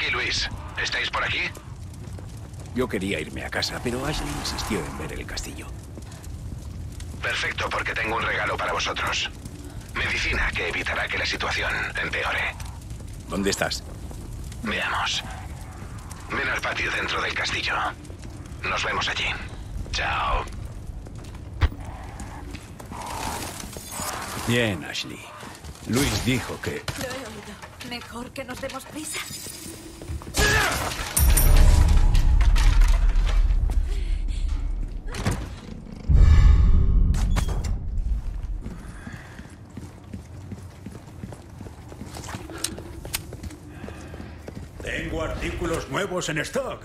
aquí Luis. ¿Estáis por aquí? Yo quería irme a casa, pero Ashley insistió en ver el castillo. Perfecto, porque tengo un regalo para vosotros. Medicina que evitará que la situación empeore. ¿Dónde estás? Veamos. Ven al patio dentro del castillo. Nos vemos allí. Chao. Bien, Ashley. Luis dijo que... Lo he oído. Mejor que nos demos prisa. Tengo artículos nuevos en stock.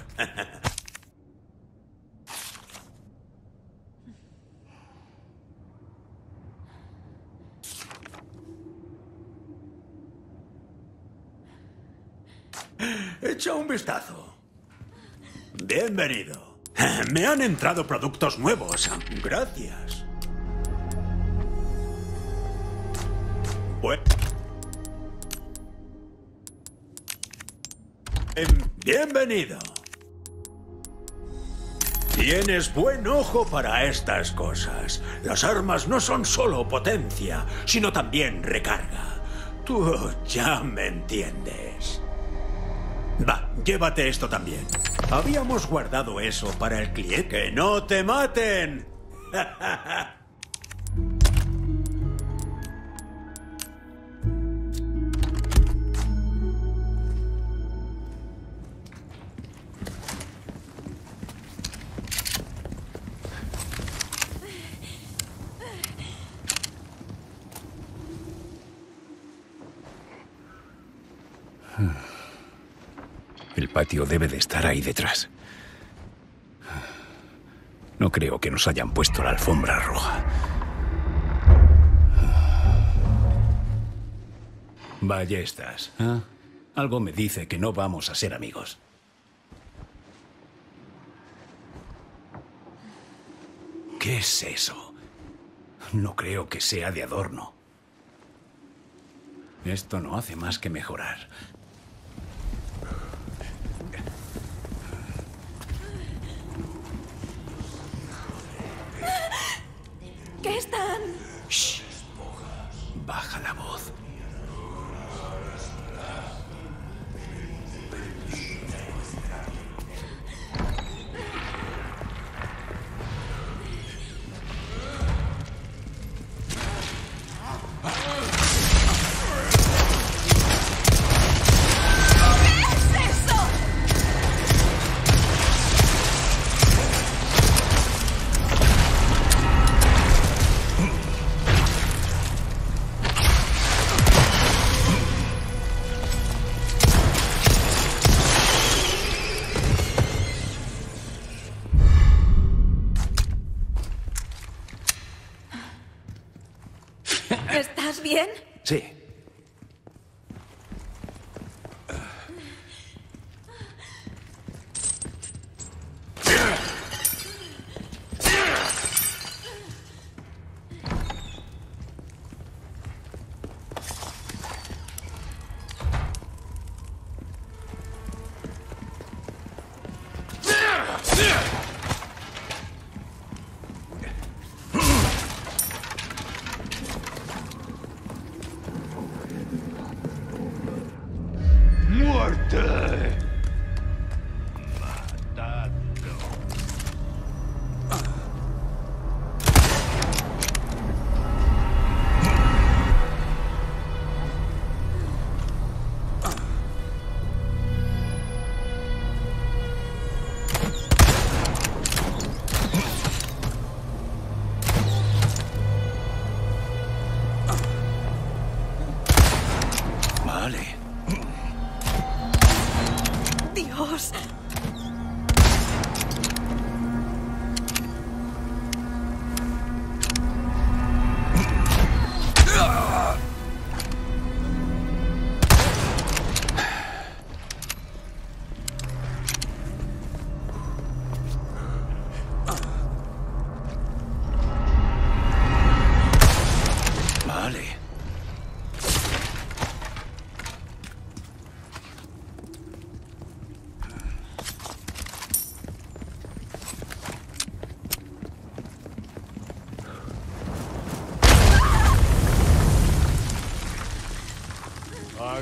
Echa un vistazo. Bienvenido. Me han entrado productos nuevos. Gracias. Pues... Bienvenido. Tienes buen ojo para estas cosas. Las armas no son solo potencia, sino también recarga. Tú ya me entiendes. Va, llévate esto también. Habíamos guardado eso para el cliente. ¡Que no te maten! El patio debe de estar ahí detrás. No creo que nos hayan puesto la alfombra roja. Ballestas. ¿Eh? Algo me dice que no vamos a ser amigos. ¿Qué es eso? No creo que sea de adorno. Esto no hace más que mejorar. ¿Qué están? Shh. Baja la voz. ¿Estás bien? Sí.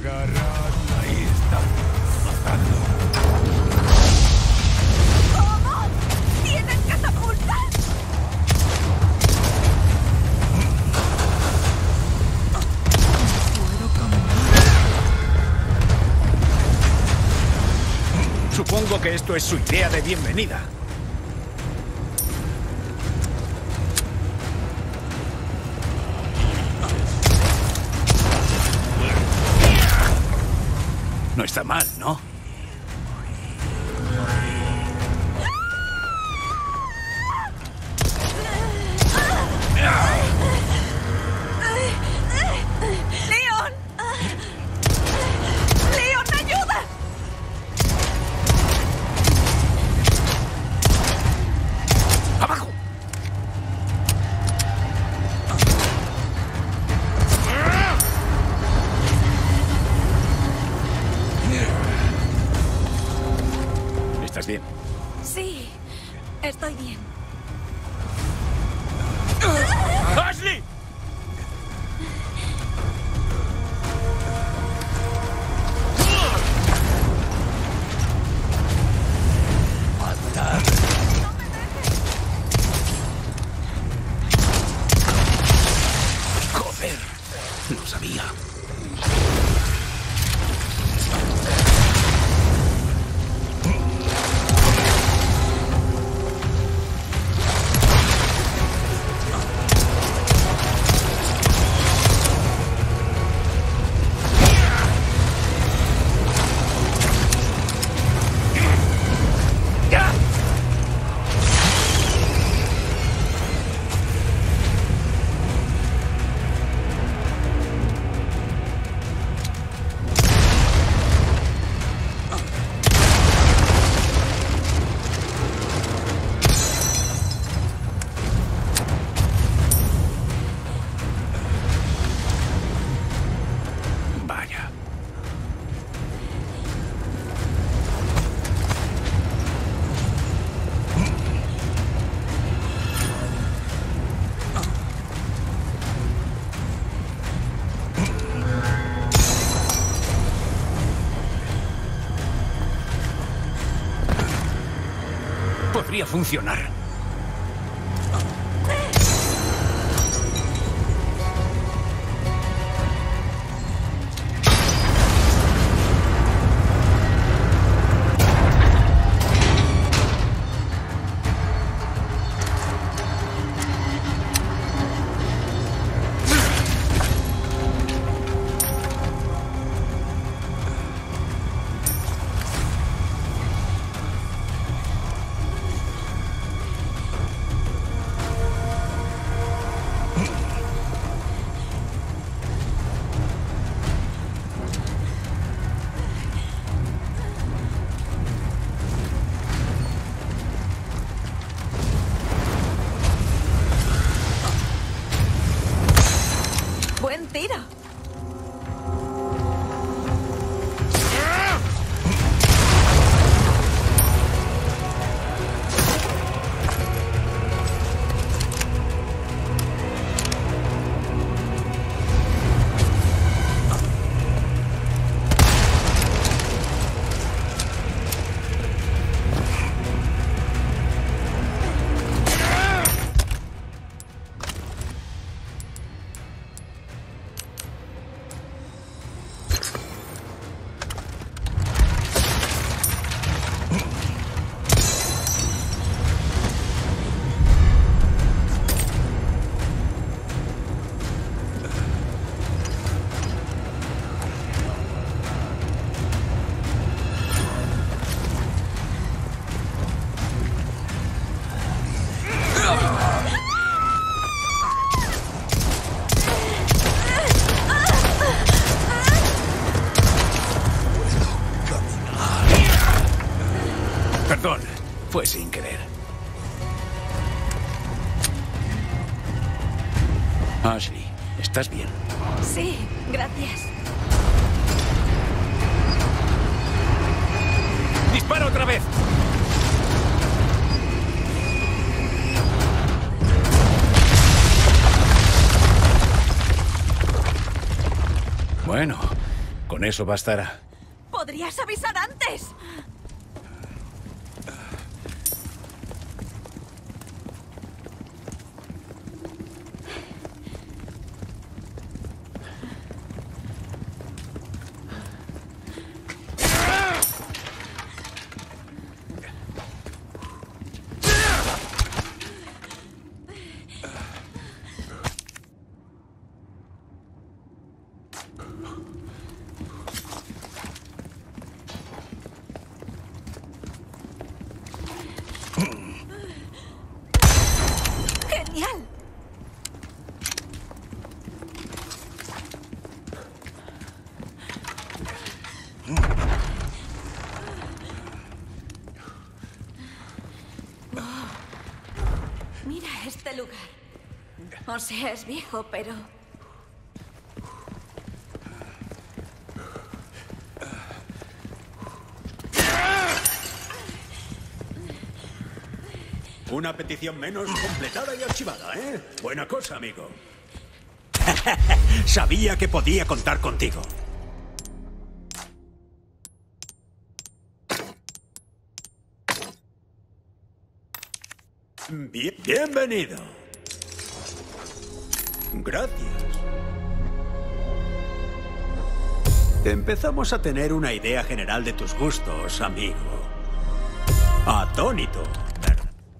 Agarrad. Ahí está. Matadlo. ¿Cómo? ¿Tienen catapultas? Supongo que esto es su idea de bienvenida. No está mal, ¿no? ¡Leon! ¡Leon, ayuda! ¡Abajo! ¿Estás bien? Sí, estoy bien. ¡Ashley! ¡Joder! Lo sabía. Vaya. Podría funcionar. Buen tiro. Perdón, fue sin querer. Ashley, ¿estás bien? Sí, gracias. ¡Dispara otra vez! Bueno, Con eso bastará. ¡Podrías avisar antes! ¡Genial! Mira este lugar. O sea, es viejo, pero... Una petición menos completada y archivada, ¿eh? Buena cosa, amigo. Sabía que podía contar contigo. Bienvenido. Gracias. Empezamos a tener una idea general de tus gustos, amigo. Atónito, ¿verdad?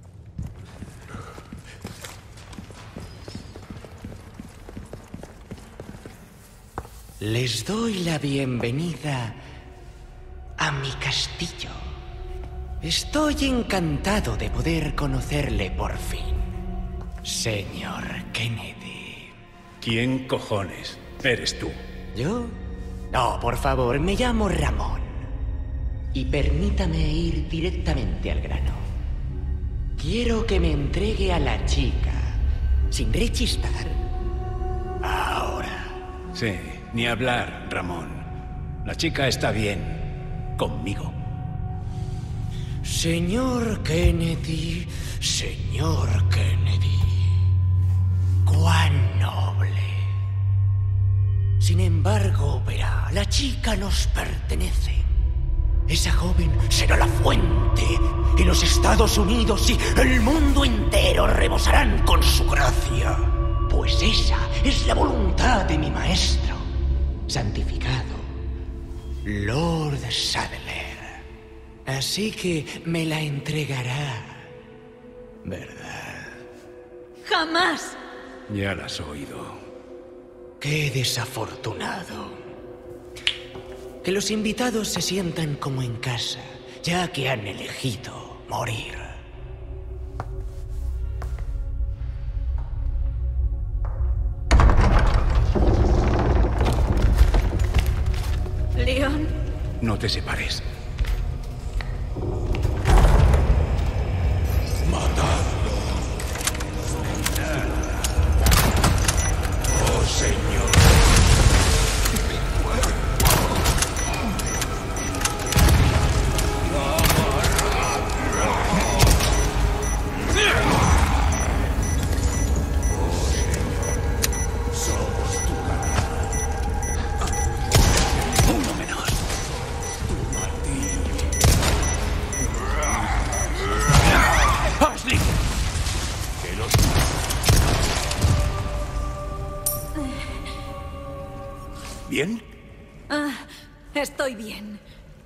Les doy la bienvenida a mi castillo. Estoy encantado de poder conocerle por fin, señor Kennedy. ¿Quién cojones eres tú? ¿Yo? No, por favor, me llamo Ramón. Y permítame ir directamente al grano. Quiero que me entregue a la chica, sin rechistar, ahora. Sí, ni hablar, Ramón. La chica está bien. Conmigo. Señor Kennedy, señor Kennedy. Cuán noble. Sin embargo, verá, la chica nos pertenece. Esa joven será la fuente, y los Estados Unidos y el mundo entero rebosarán con su gracia. Pues esa es la voluntad de mi maestro, santificado, Lord Sadler. Así que me la entregará, ¿verdad? ¡Jamás! Ya la has oído. Qué desafortunado. Que los invitados se sientan como en casa, ya que han elegido morir. Leon, No te separes. ¿Bien? estoy bien.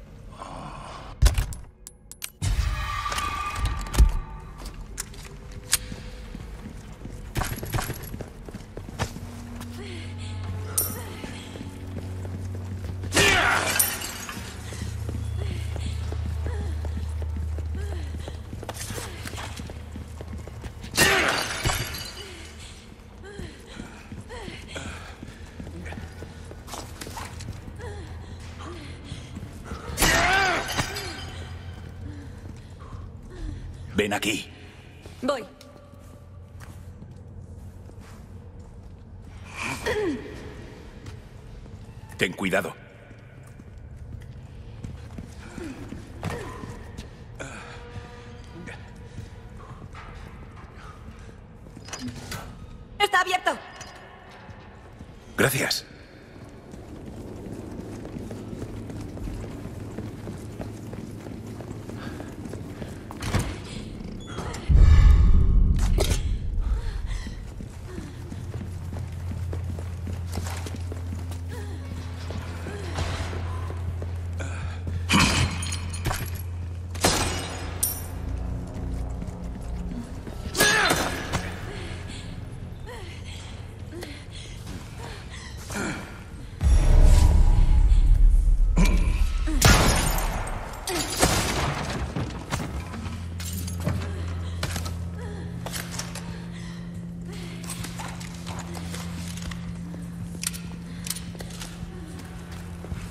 Ven aquí. Voy. Ten cuidado. Está abierto. Gracias.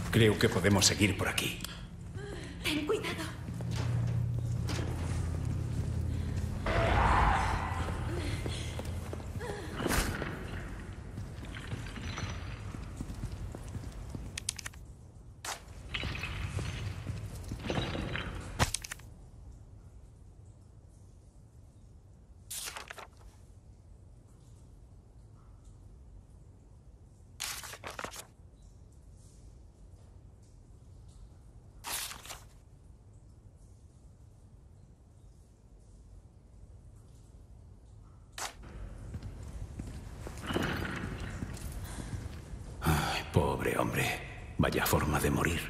Creo que podemos seguir por aquí. Ten cuidado. Pobre hombre. Vaya forma de morir.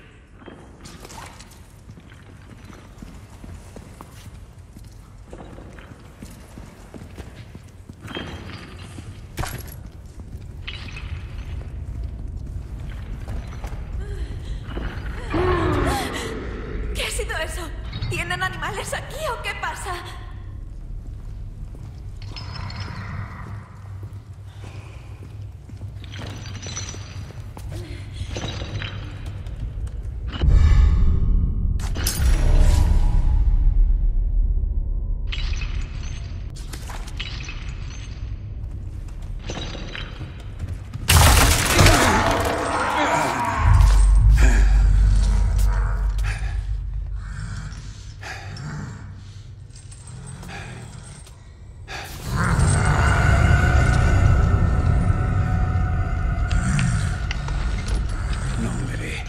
¿Qué ha sido eso? ¿Tienen animales aquí o qué pasa? No me ve.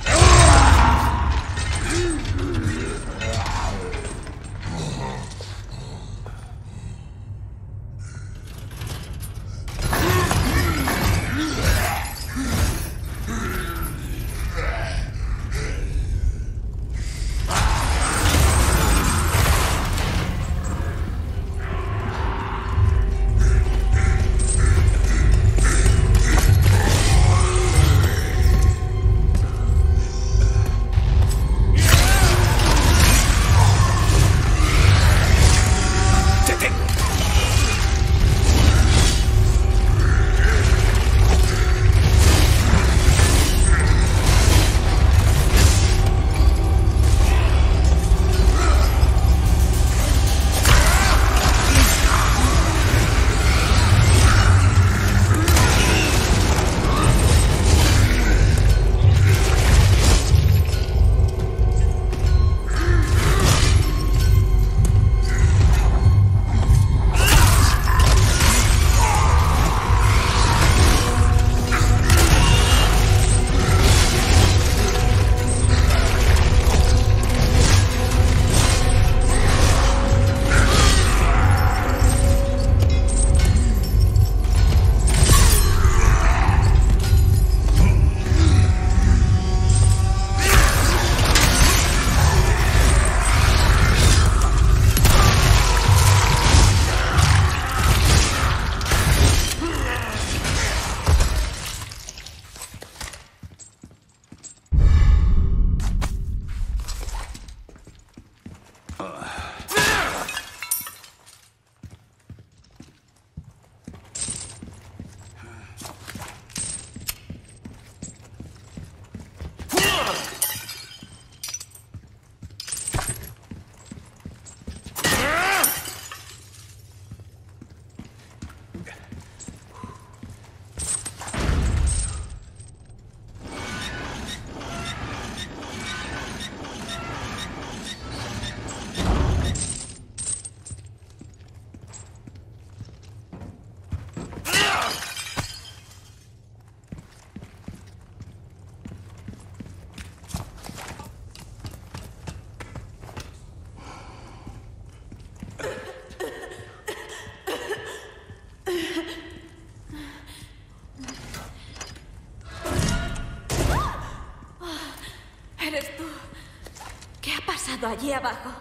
Allí abajo.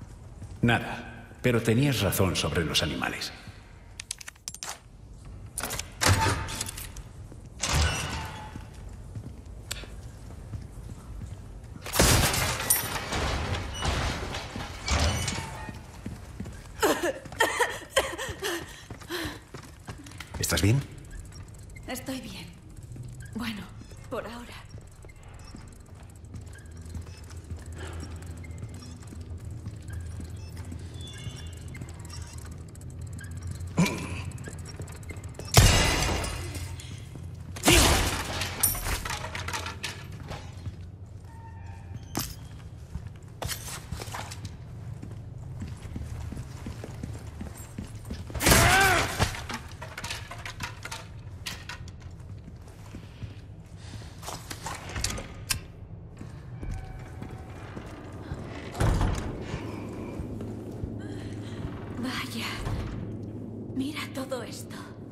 Nada, pero tenías razón sobre los animales. ¿Estás bien? Estoy bien. Bueno, por ahora. Mira todo esto.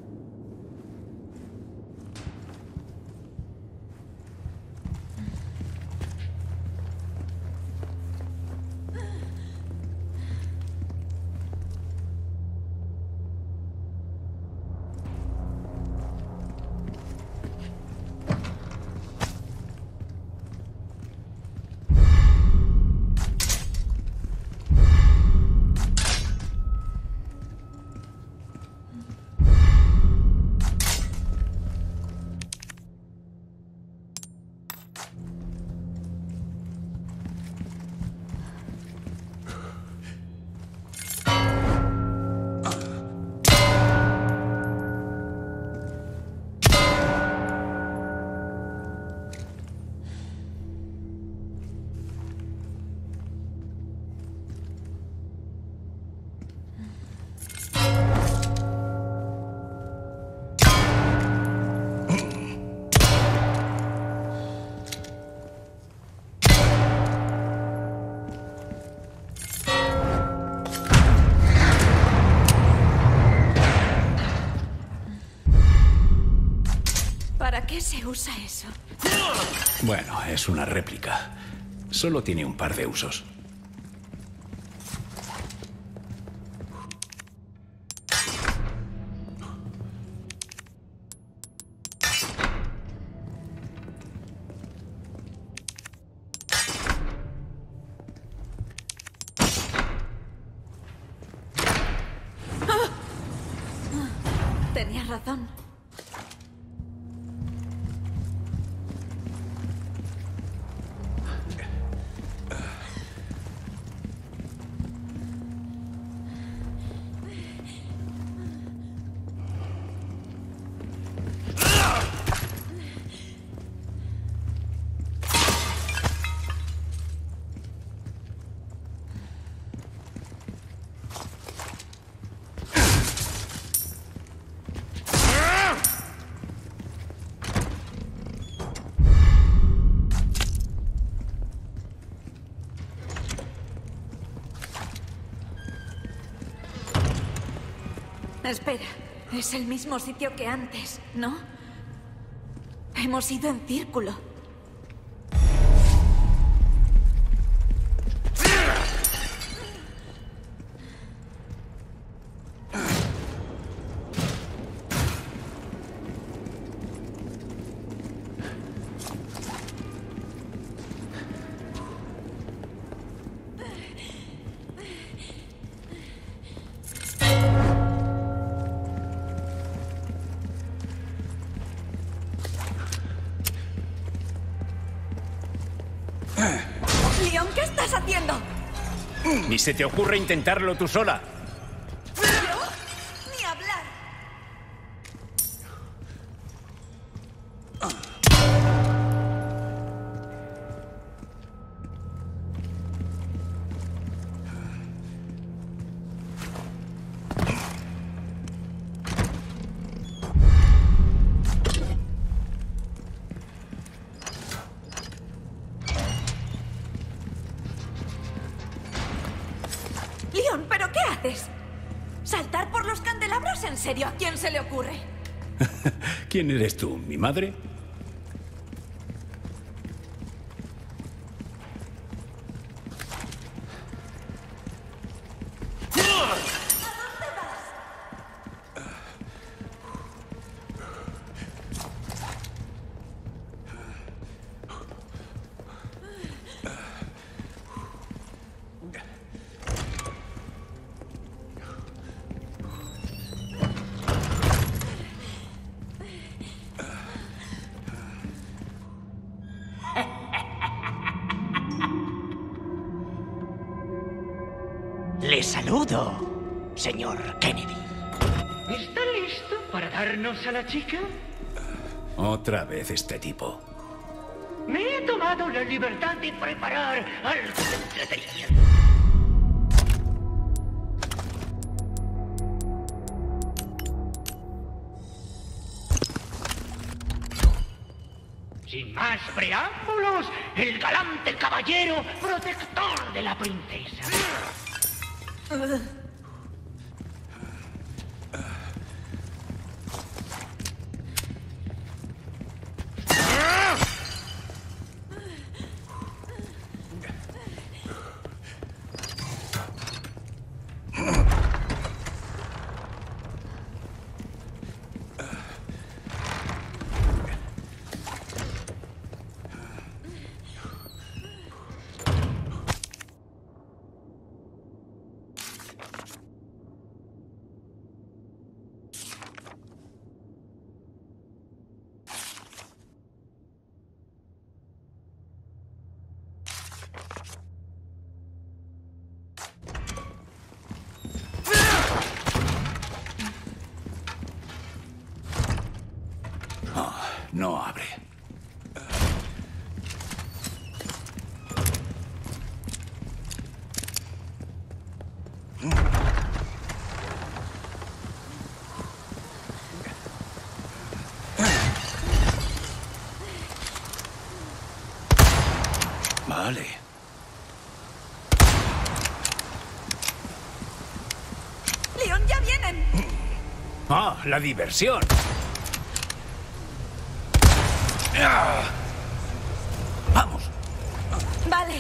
¿Para qué se usa eso? Bueno, es una réplica. Solo tiene un par de usos. Tenías razón. Espera, es el mismo sitio que antes, ¿no? Hemos ido en círculo. Leon, ¿qué estás haciendo? Ni se te ocurre intentarlo tú sola. ¿Yo? Ni hablar. Leon, ¿pero qué haces? ¿Saltar por los candelabros? ¿En serio? ¿A quién se le ocurre? ¿Quién eres tú? ¿Mi madre? Le saludo, señor Kennedy. ¿Está listo para darnos a la chica? Otra vez este tipo. Me he tomado la libertad de preparar algo de entretenimiento. Sin más preámbulos, el galante caballero protector de la princesa. No abre. Vale. ¡Leon, ya vienen! ¡Ah, la diversión! ¡Vamos! Vale.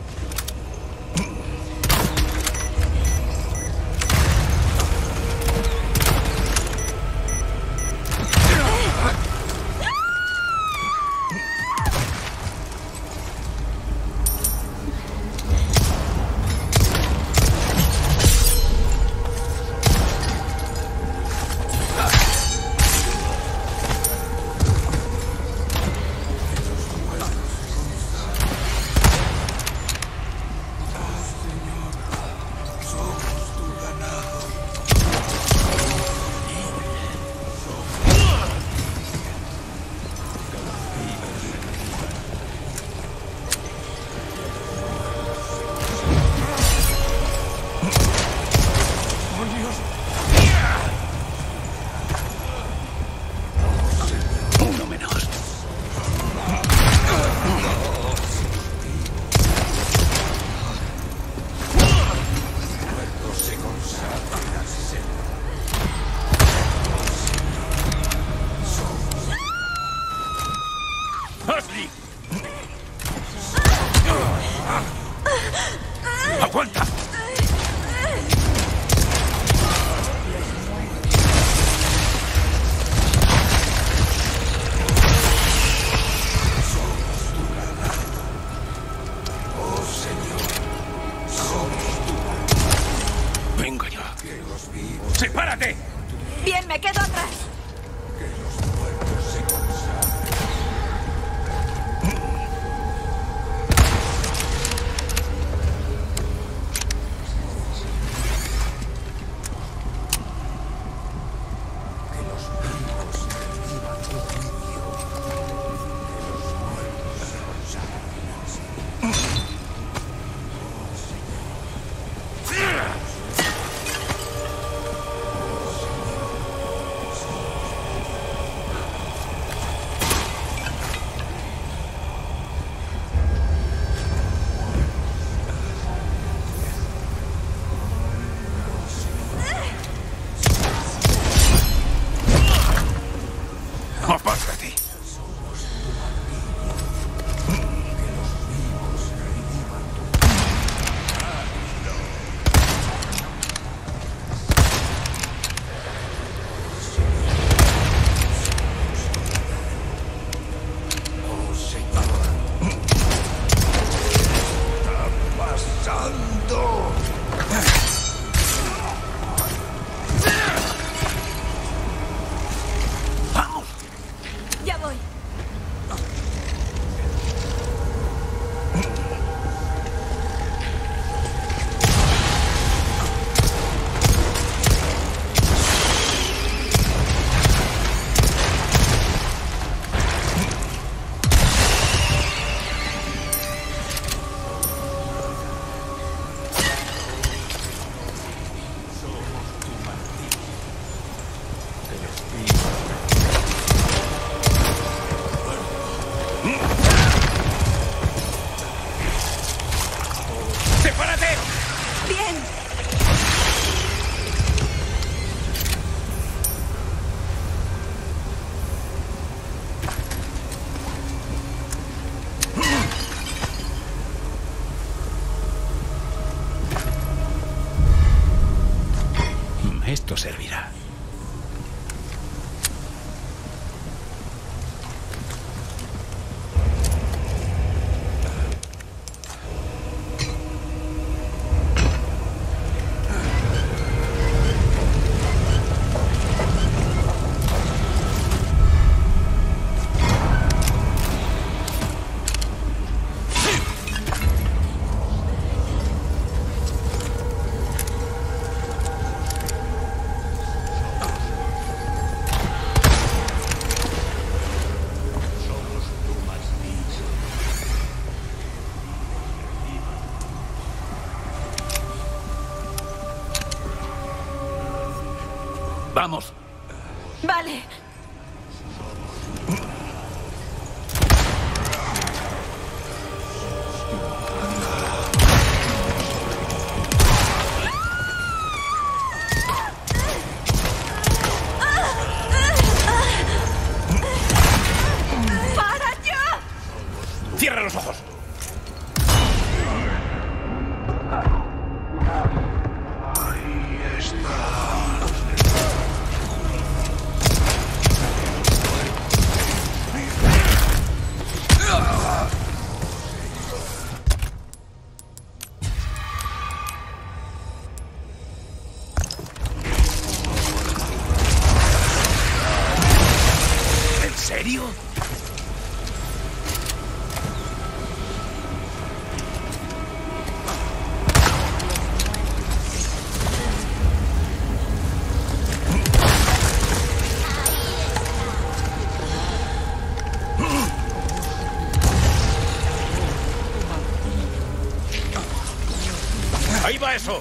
Uno menos. ¡Ashley! ¡Aguanta! Venga ya. ¡Sepárate! Bien, me quedo atrás. ¡Apártate! Ya voy. ¡Sepárate! Bien. Esto servirá. Vamos. Vale. ¡Para ya! ¡Cierra los ojos! ¿En serio? ¡Ahí va eso!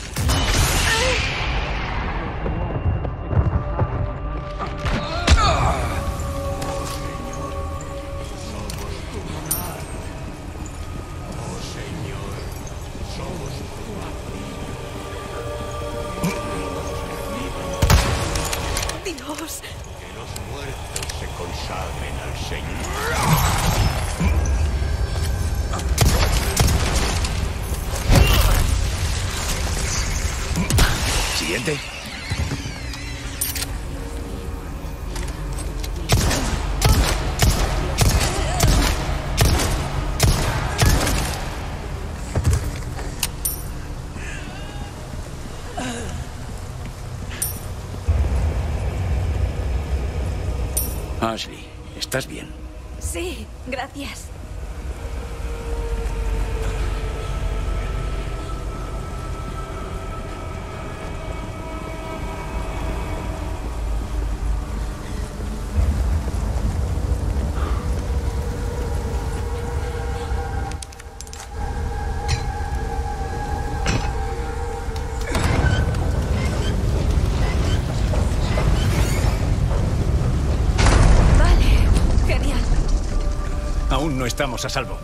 Dios. Que los muertos se consagren al Señor. Siguiente. Ashley, ¿estás bien? Sí, gracias. Vale, genial. Aún no estamos a salvo.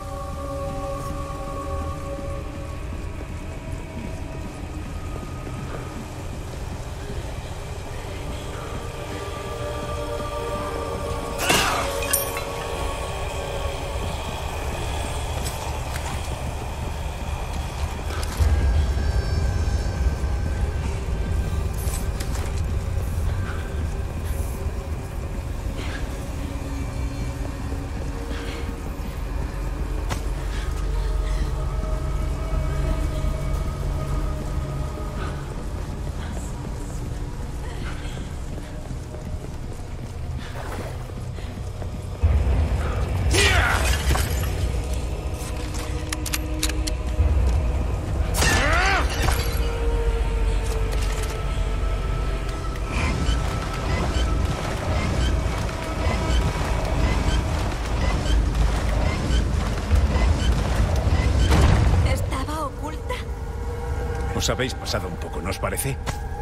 ¿Estaba oculta? Os habéis pasado un poco, ¿no os parece?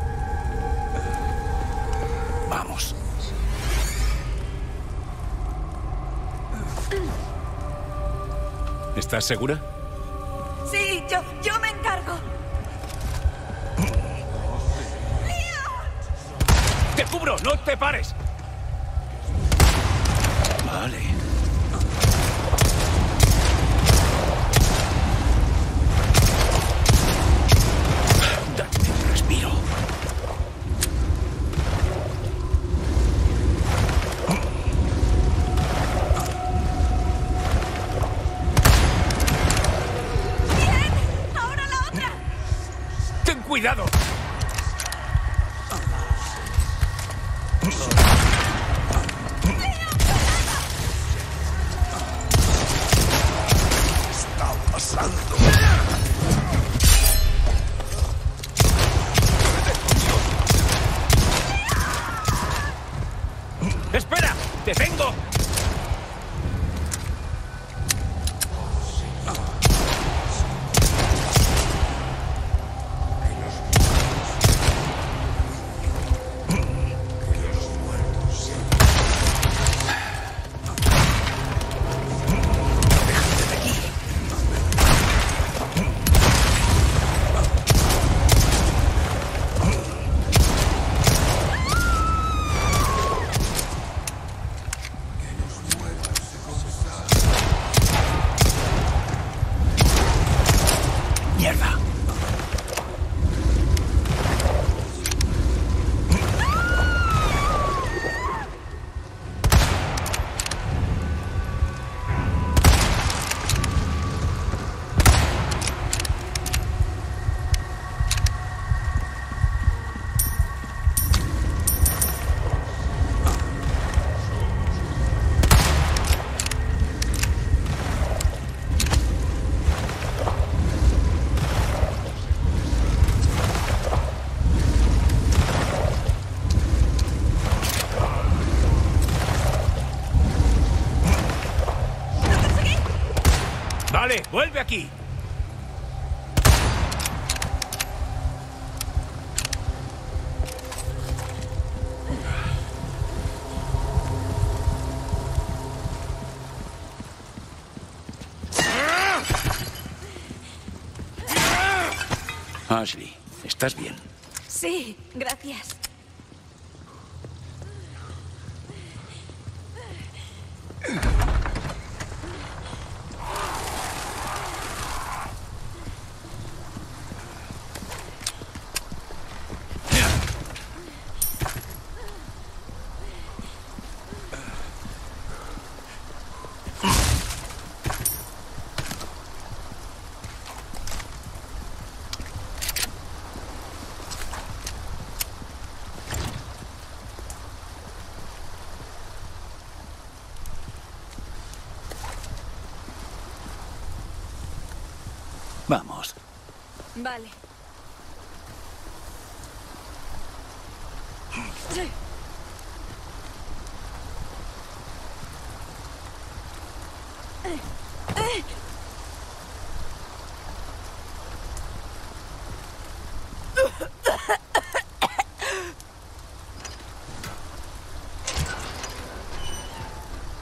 Vamos. ¿Estás segura? Sí, yo me encargo. ¡Te cubro! ¡No te pares! Vale. Date un respiro. ¡Bien! ¡Ahora la otra! ¡Ten cuidado! Está pasando. ¡Espera! ¡Te tengo! Vale, vuelve aquí. Ashley, ¿estás bien? Sí, gracias. Vamos. Vale.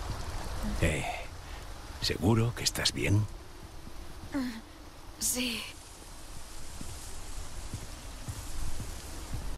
¿Seguro que estás bien? Sí.